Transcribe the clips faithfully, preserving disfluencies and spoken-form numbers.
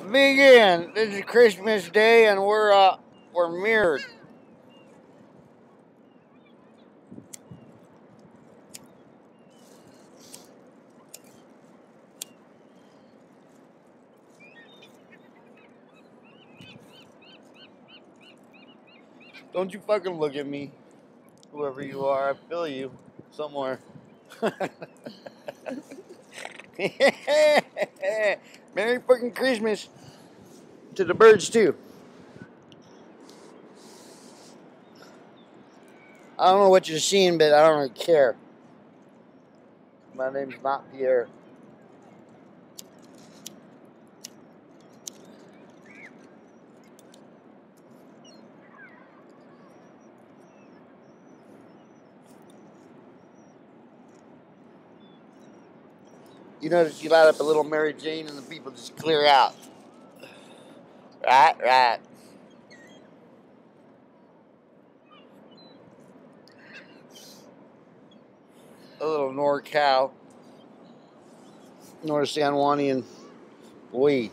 Begin. This is Christmas Day, and we're uh we're mirrored. Don't you fucking look at me, whoever you are. I feel you somewhere. Merry fucking Christmas to the birds too. I don't know what you're seeing, but I don't really care. My name's not Pierre. You notice you light up a little Mary Jane and the people just clear out. Right, right. A little NorCal, North San Juanian weed.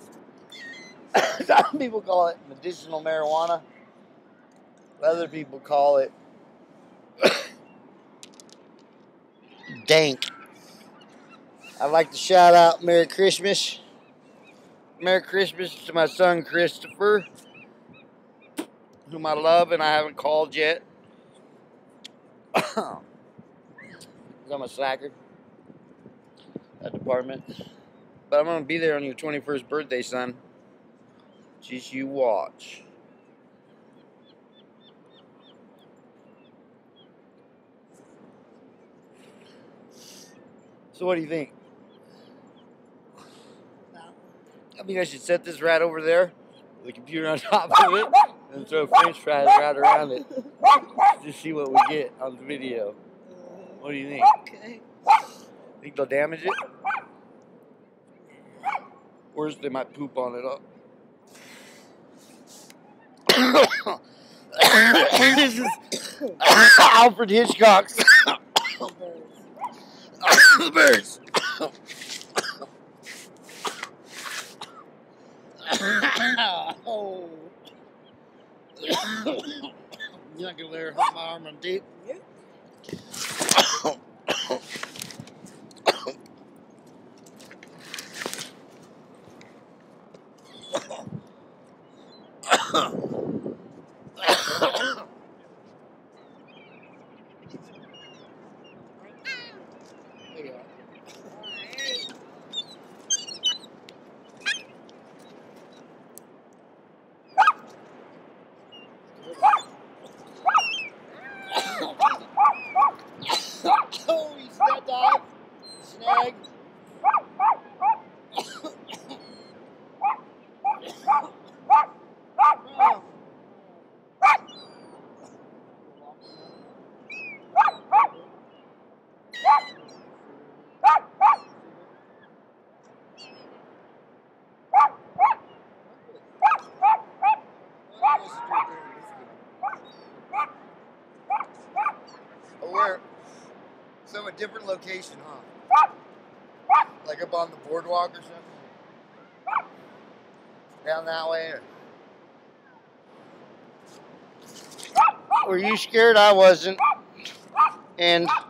Some people call it medicinal marijuana. Other people call it dank. I'd like to shout out Merry Christmas. Merry Christmas to my son Christopher, whom I love and I haven't called yet. I'm a slacker. That department. But I'm going to be there on your twenty-first birthday, son. Just you watch. So what do you think? I think I should set this right over there, with the computer on top of it, and throw french fries right around it. Just see what we get on the video. What do you think? Okay. Think they'll damage it? Worse, they might poop on it up. This is Alfred Hitchcock's The Birds. Oh. You not gonna let her help my arm on deep? Yep. Oh, he's that dog. Snag. Oh, we're some a different location, huh? Like up on the boardwalk or something? Down that way? Or... Were you scared? I wasn't. And